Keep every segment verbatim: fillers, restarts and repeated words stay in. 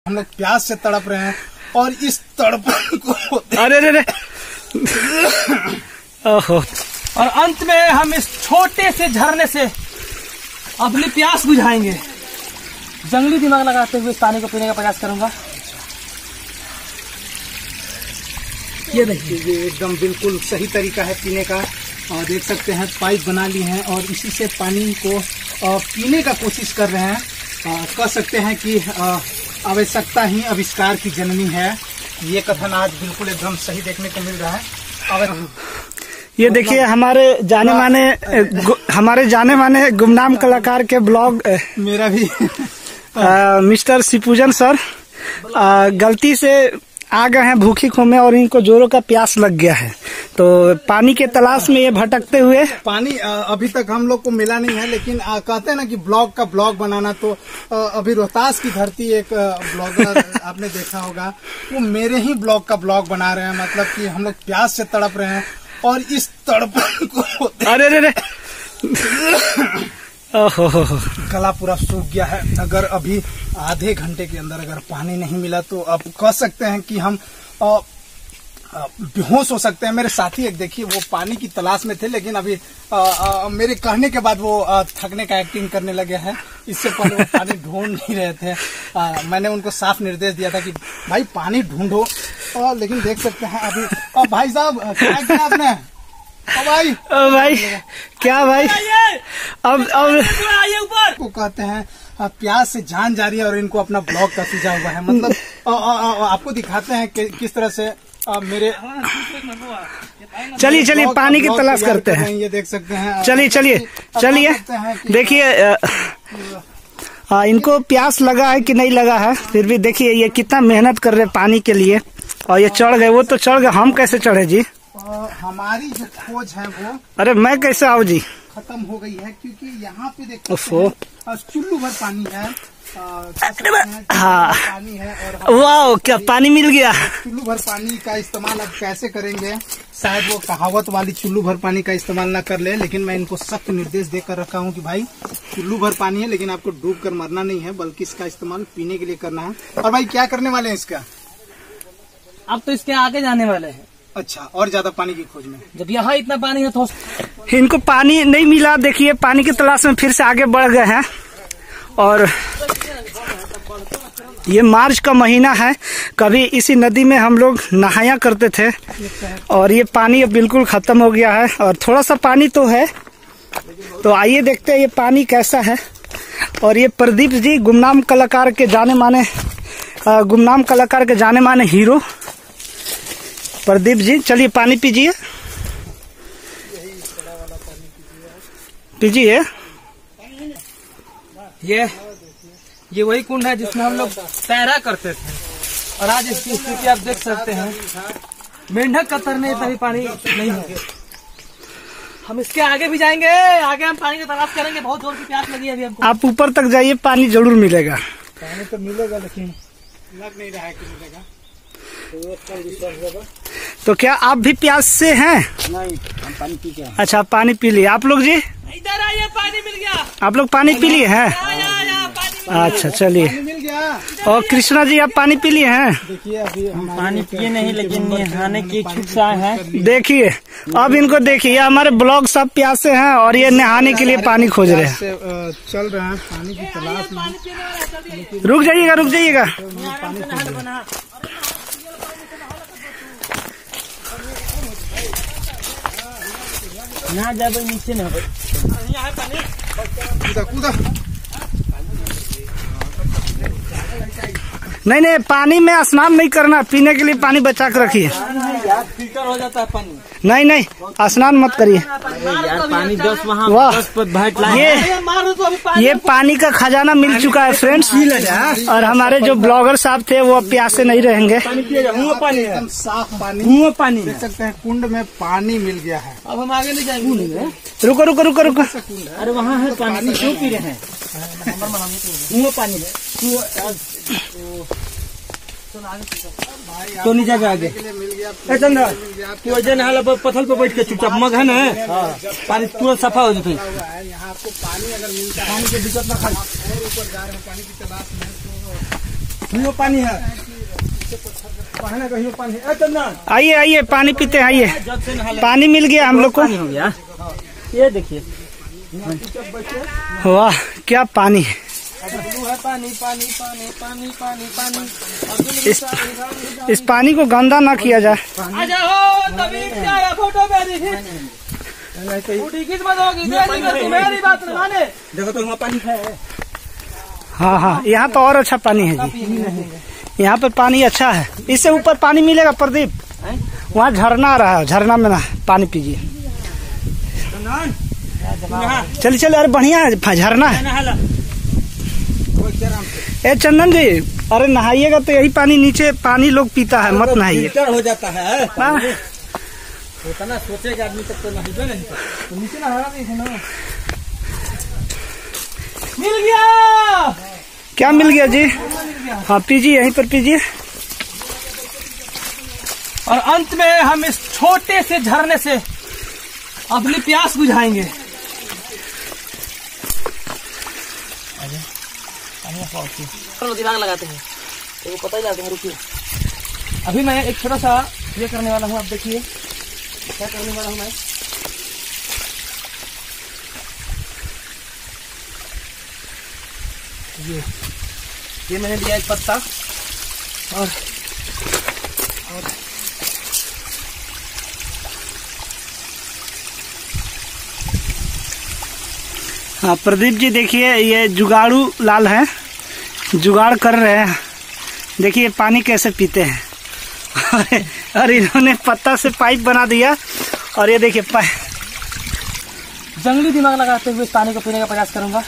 हम लोग प्यास से तड़प रहे हैं और इस तड़पन को अरे रे रे ओहो। और अंत में हम इस छोटे से झरने से अपनी प्यास बुझाएंगे। जंगली दिमाग लगाते हुए इस पानी को पीने का प्रयास करूंगा। ये देखिए, ये एकदम बिल्कुल सही तरीका है पीने का। और देख सकते हैं पाइप बना ली हैं और इसी से पानी को पीने का कोशिश कर रहे हैं। कह सकते हैं कि आवश्यकता ही आविष्कार की जननी है। ये कथन आज बिल्कुल एकदम सही देखने को मिल रहा है। ये देखिए हमारे जाने माने हमारे जाने माने गुमनाम कलाकार के ब्लॉग मेरा भी आ, मिस्टर शिवपूजन सर आ, गलती से आ गए हैं भूखी खोमे और इनको जोरों का प्यास लग गया है, तो पानी के तलाश में ये भटकते हुए पानी अभी तक हम लोग को मिला नहीं है। लेकिन कहते हैं ना कि ब्लॉग का ब्लॉग बनाना, तो अभी रोहतास की धरती एक ब्लॉगर आपने देखा होगा, वो मेरे ही ब्लॉग का ब्लॉग बना रहे हैं। मतलब कि हम लोग प्यास से तड़प रहे हैं और इस तड़पन को अरे रे रे ओहो गला पूरा सूख गया है। अगर अभी आधे घंटे के अंदर अगर पानी नहीं मिला तो अब कह सकते हैं कि हम बेहोश हो सकते हैं। मेरे साथी एक देखिए, वो पानी की तलाश में थे, लेकिन अभी आ, आ, मेरे कहने के बाद वो आ, थकने का एक्टिंग करने लगे हैं। इससे पहले वो पानी ढूंढ नहीं रहे थे। आ, मैंने उनको साफ निर्देश दिया था कि भाई पानी ढूंढो, आ, लेकिन देख सकते हैं अभी। आ, भाई साहब क्या किया आपने? ओ भाई ओ भाई क्या भाई, अब अब को कहते हैं प्यास से जान जा रही है और इनको अपना ब्लॉग का सूझा हुआ है। मतलब आ, आ, आ, आपको दिखाते हैं कि किस तरह से आ, मेरे चलिए चलिए पानी की तलाश करते हैं। ये देख सकते हैं। चलिए चलिए चलिए देखिए इनको प्यास लगा है कि नहीं लगा है, फिर भी देखिए ये कितना मेहनत कर रहे हैं पानी के लिए। और ये चढ़ गए, वो तो चढ़ गए, हम कैसे चढ़े जी? हमारी जो खोज है वो अरे मैं कैसे आऊँ जी? खत्म हो गई है, क्योंकि यहाँ पे देखो चुल्लू भर पानी है। हाँ पानी है और वाह क्या पानी मिल गया। चुल्लू भर पानी का इस्तेमाल अब कैसे करेंगे? शायद वो कहावत वाली चुल्लू भर पानी का इस्तेमाल ना कर ले, लेकिन मैं इनको सख्त निर्देश देकर रखा हूँ कि भाई चुल्लू भर पानी है, लेकिन आपको डूब कर मरना नहीं है, बल्कि इसका इस्तेमाल पीने के लिए करना है। और भाई क्या करने वाले हैं इसका? अब तो इसके आगे जाने वाले हैं। अच्छा, और ज्यादा पानी की खोज में। जब यहाँ इतना पानी है तो इनको पानी नहीं मिला। देखिए पानी की तलाश में फिर से आगे बढ़ गए हैं। और ये मार्च का महीना है, कभी इसी नदी में हम लोग नहाया करते थे और ये पानी अब बिल्कुल खत्म हो गया है और थोड़ा सा पानी तो है। तो आइए देखते हैं ये पानी कैसा है। और ये प्रदीप जी गुमनाम कलाकार के जाने माने गुमनाम कलाकार के जाने माने हीरो प्रदीप जी, चलिए पानी पीजिए पीजिए। ये ये वही कुंड है जिसमें हम लोग तैरा करते थे और आज इसकी स्थिति आप देख सकते हैं। मेंढक का तरने तभी पानी नहीं है। हम इसके आगे भी जाएंगे, आगे हम पानी की तलाश करेंगे। बहुत जोर की प्यास लगी है अभी हमको। आप ऊपर तक जाइए, पानी जरूर मिलेगा। पानी तो मिलेगा, लेकिन लग नहीं रहा है कि मिलेगा। तो क्या आप भी प्यास से हैं? नहीं, हम पानी पी के। अच्छा पानी पी लिए आप लोग जी? इधर आइए, पानी मिल गया। आप लोग पानी पी लिए हैं? अच्छा चलिए। मिल गया। और कृष्णा जी आप पानी पी लिए हैं? देखिए अभी हम पानी पिए नहीं, लेकिन नहाने की इच्छुक से आए हैं। देखिए अब इनको देखिए, हमारे ब्लॉग सब प्यासे हैं और ये नहाने के लिए पानी खोज रहे हैं। चल रहे हैं पानी की तलाश में। रुक जाइएगा रुक जाइएगा। ना जाबे नीचे ना हो। कूदा कूदा। नहीं नहीं पानी में स्नान नहीं करना, पीने के लिए पानी बचा कर रखिए। फिल्टर हो जाता है पानी। नहीं नहीं स्नान मत करिए। यार पानी दस वहाँ वाह, दस पर भाट लाए। ये ये पानी का खजाना मिल चुका है फ्रेंड्स। और हमारे जो ब्लॉगर साहब थे वो अब प्यासे नहीं रहेंगे। पानी एकदम साफ पानी पानी देख सकते हैं। कुंड में पानी मिल गया है। अब हम आगे नहीं जाएंगे। रुको रुको रुको रुको। अरे वहाँ है पानी, क्यों पी रहे हैं? वो पानी है तो नहीं जाएगा आगे। चंद्रा तू वजन हाल पत्थर पे बैठ के चुपचाप मगन है, पानी तुरंत सफा हो जाता है। यहाँ आपको पानी अगर मिलता है, पानी की दिक्कत ना खाई और ऊपर जा रहे हैं पानी की तलाश में। हियो पानी है, कहना कहियो पानी है। चंदन आइए आइए पानी पीते हैं, आइए जब से नहा ले। पानी मिल गया हम लोग को। पानी हो गया, ये देखिए वाह क्या पानी है। है पानी पानी पानी पानी पानी पानी। इस इस पानी को गंदा ना किया जाए। आ जाओ तभी क्या फोटो मेरी खींच मत होगी, मेरी बात न माने। देखो तो वहाँ पानी है। हाँ हाँ यहाँ तो और अच्छा पानी है जी, यहाँ पर पानी अच्छा है। इससे ऊपर पानी मिलेगा प्रदीप, वहाँ झरना आ रहा है, झरना में ना पानी पीजिए। चलिए चलिए, अरे बढ़िया है झरना है। ए चंदन जी, अरे नहाइएगा तो यही पानी नीचे पानी लोग पीता है, मत नहाइए। फिल्टर हो जाता है, उतना सोचेगा आदमी तक तो नहीं नहीं तो नीचे नहा रही है ना। मिल गया, क्या मिल गया जी? हाँ पीजिए, यहीं पर पीजिए। और अंत में हम इस छोटे से झरने से अपनी प्यास बुझाएंगे। दिमाग लगाते हैं तो वो पता ही जाता है। रुकिए, अभी मैं एक छोटा सा ये करने वाला हूँ। आप देखिए क्या करने वाला हूँ मैं। ये ये मैंने लिया एक पत्ता और और हाँ प्रदीप जी देखिए, ये जुगाड़ू लाल है, जुगाड़ कर रहे हैं। देखिए पानी कैसे पीते हैं। और इन्होंने पत्ता से पाइप बना दिया। और ये देखिए जंगली दिमाग लगाते हुए इस पानी को पीने का प्रयास करूंगा।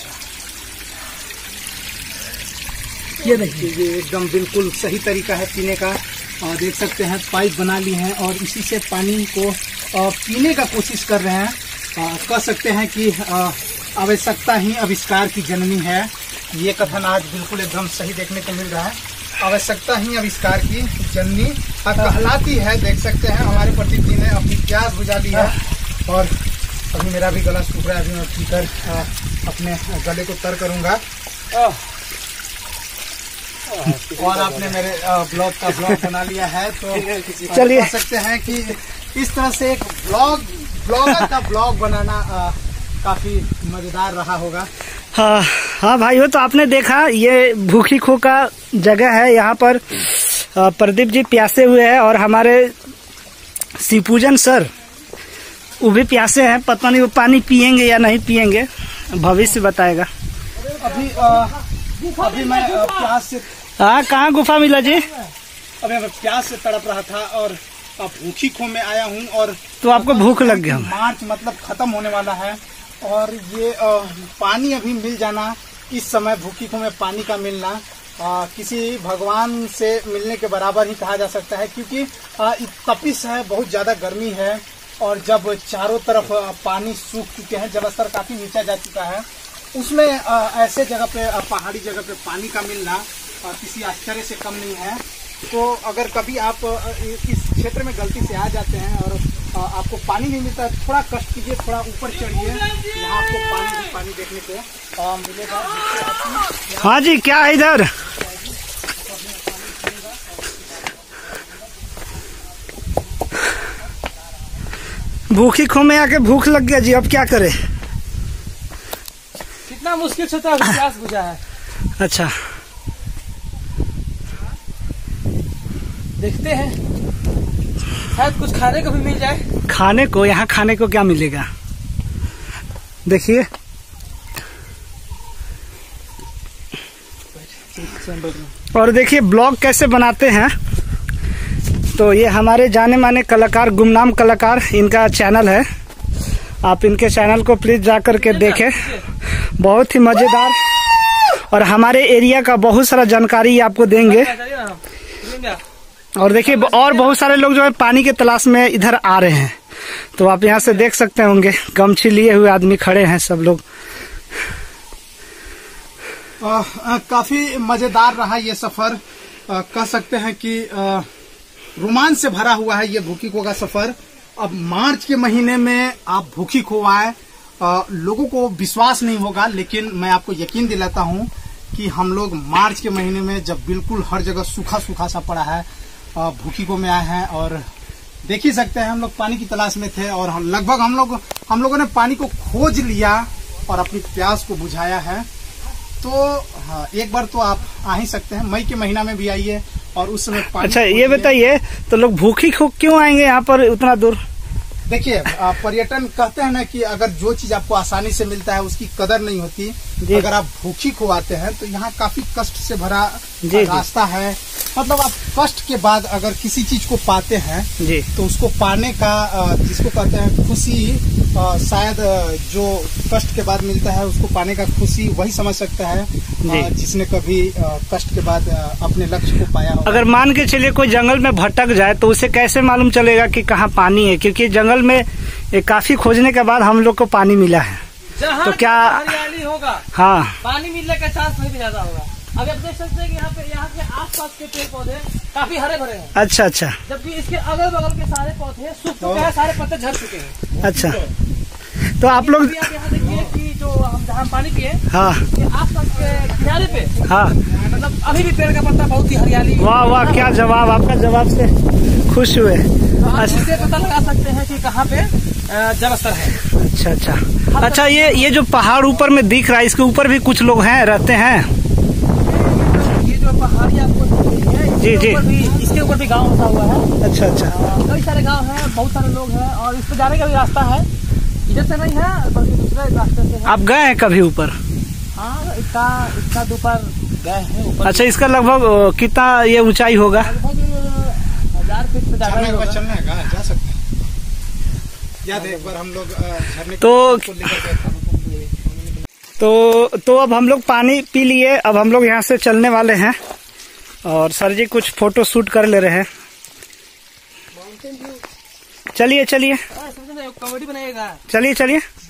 ये देखिए, ये एकदम बिल्कुल सही तरीका है पीने का। और देख सकते हैं पाइप बना ली है और इसी से पानी को पीने का कोशिश कर रहे हैं। कह सकते हैं कि आवश्यकता ही आविष्कार की जननी है। ये कथन आज बिल्कुल एकदम सही देखने को मिल रहा है। आवश्यकता ही आविष्कार की जननी कहलाती है। देख सकते हैं हमारे प्रदीप जी ने अपनी प्यास बुझा दी है। और अभी मेरा भी गला सूख रहा है, अभी मैं पीकर अपने गले को तर करूंगा। और आपने मेरे ब्लॉग का ब्लॉग बना लिया है, तो चलिए कह सकते हैं कि इस तरह से एक ब्लॉग ब्लॉगर का ब्लॉग बनाना आ, काफी मजेदार रहा होगा। हाँ हाँ भाई, वो तो आपने देखा, ये भूखी खो का जगह है। यहाँ पर प्रदीप जी प्यासे हुए हैं और हमारे शिवपूजन सर वो भी प्यासे हैं। पता नहीं वो पानी पियेंगे या नहीं पियेंगे, भविष्य बताएगा। अभी आ, अभी मैं आ, प्यास से हाँ कहाँ गुफा मिला जी? अभी मैं प्यास से तड़प रहा था और भूखी खो में आया हूँ। और तो आपको भूख लग गया? मार्च मतलब खत्म होने वाला है और ये आ, पानी अभी मिल जाना, इस समय भूखी खो में पानी का मिलना आ, किसी भगवान से मिलने के बराबर ही कहा जा सकता है। क्योंकि आ, तपिश है, बहुत ज्यादा गर्मी है। और जब चारों तरफ पानी सूख चुके हैं, जल स्तर काफी नीचा जा चुका है, उसमें आ, ऐसे जगह पे आ, पहाड़ी जगह पे पानी का मिलना आ, किसी आश्चर्य से कम नहीं है। तो अगर कभी आप इस क्षेत्र में गलती से आ जाते हैं और आपको पानी नहीं मिलता, थोड़ा कष्ट कीजिए, थोड़ा ऊपर चढ़िए, वहाँ आपको पानी भी पानी देखने को मिलेगा। हाँ जी, क्या है इधर? भूखी खो में आके भूख लग गया जी, अब क्या करें? कितना मुश्किल से तो प्यास बुझा है। अच्छा देखते हैं, शायद कुछ खाने को भी मिल जाए। खाने को? यहाँ खाने को क्या मिलेगा? देखिए और देखिए ब्लॉग कैसे बनाते हैं। तो ये हमारे जाने माने कलाकार, गुमनाम कलाकार, इनका चैनल है। आप इनके चैनल को प्लीज जा करके देखें, बहुत ही मजेदार और हमारे एरिया का बहुत सारा जानकारी आपको देंगे। और देखिए और बहुत सारे लोग जो है पानी के तलाश में इधर आ रहे हैं, तो आप यहाँ से देख सकते होंगे, गमछी लिए हुए आदमी खड़े हैं सब लोग। आ, आ, काफी मजेदार रहा ये सफर। आ, कह सकते हैं कि आ, रोमांच से भरा हुआ है ये भूखी खो का सफर। अब मार्च के महीने में आप भूखी खो आए, लोगों को विश्वास नहीं होगा, लेकिन मैं आपको यकीन दिलाता हूँ कि हम लोग मार्च के महीने में जब बिल्कुल हर जगह सूखा सूखा सा पड़ा है, भूखी को में आए हैं और देख ही सकते हैं हम लोग पानी की तलाश में थे और लगभग हम लोग हम लोगों ने पानी को खोज लिया और अपनी प्यास को बुझाया है। तो हाँ, एक बार तो आप आ ही सकते हैं, मई के महीना में भी आइए और उस समय पानी। अच्छा ये बताइए, तो लोग भूखी क्यों आएंगे यहाँ पर उतना दूर? देखिए, पर्यटन कहते हैं ना कि अगर जो चीज आपको आसानी से मिलता है उसकी कदर नहीं होती। अगर आप भूखी को आते हैं तो यहाँ काफी कष्ट से भरा रास्ता है। मतलब आप कष्ट के बाद अगर किसी चीज को पाते हैं जी, तो उसको पाने का जिसको कहते हैं खुशी, शायद जो कष्ट के बाद मिलता है उसको पाने का खुशी वही समझ सकता है जिसने कभी कष्ट के बाद अपने लक्ष्य को पाया हो। अगर मान के चलिए कोई जंगल में भटक जाए तो उसे कैसे मालूम चलेगा कि कहाँ पानी है? क्योंकि जंगल में काफी खोजने के बाद हम लोग को पानी मिला है। तो क्या हरियाली होगा, हाँ, पानी मिलने का चांस नहीं भी ज्यादा होगा। अभी आप देख सकते हैं कि यहाँ पे यहाँ के आसपास के पेड़ पौधे काफी हरे भरे हैं। अच्छा अच्छा। जबकि इसके अगल बगल के सारे पौधे सूख चुके हैं, सारे पत्ते झड़ चुके हैं। अच्छा, तो आप लोग आप यहाँ देखिए कि जो हम जहाँ पानी पिए, हाँ, आसपास के किनारे पे, हाँ, मतलब अभी भी पेड़ का पत्ता बहुत ही हरियाली। वाह वाह, क्या जवाब, आपका जवाब से खुश हुए। इससे पता लगा सकते हैं कि कहाँ पे जलस्तर है। अच्छा अच्छा अच्छा। ये ये जो पहाड़ ऊपर में दिख रहा है, इसके ऊपर भी कुछ लोग हैं, रहते हैं? ये जो पहाड़ी आपको दिख रही है, जी जी, इसके ऊपर भी गाँव बसा हुआ है। अच्छा अच्छा, कई सारे गाँव हैं, बहुत सारे लोग हैं और इस पे जाने का भी रास्ता है। इधर से नहीं है बल्कि दूसरे रास्ते से है। आप गए हैं कभी ऊपर? हाँ, इसका इसका दोपहर गए हैं ऊपर। अच्छा, इसका लगभग कितना ये ऊंचाई होगा? हजार फीट से ज्यादा होगा। चलने का जा सकते हैं। याद है एक बार हम लोग झरने तो तो तो अब हम लोग पानी पी लिए, अब हम लोग यहाँ से चलने वाले हैं और सर जी कुछ फोटो शूट कर ले रहे हैं। चलिए चलिए कमेटी बनाएगा, चलिए चलिए।